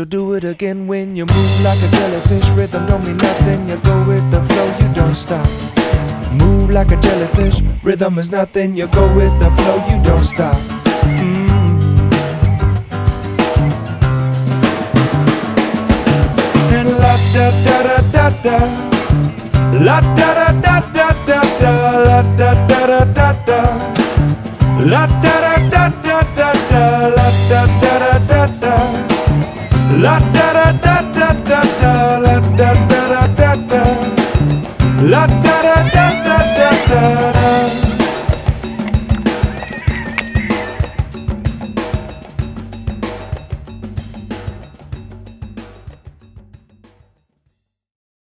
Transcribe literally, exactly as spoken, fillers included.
You'll do it again when you move like a jellyfish. Rhythm don't mean nothing, you go with the flow, you don't stop. Move like a jellyfish, rhythm is nothing, you go with the flow, you don't stop. mm. And la da da da da da, la da da da da da da, la da da da da da, la da da da da da da, la da da da da da, la da da da da da da, la da da da da da, la da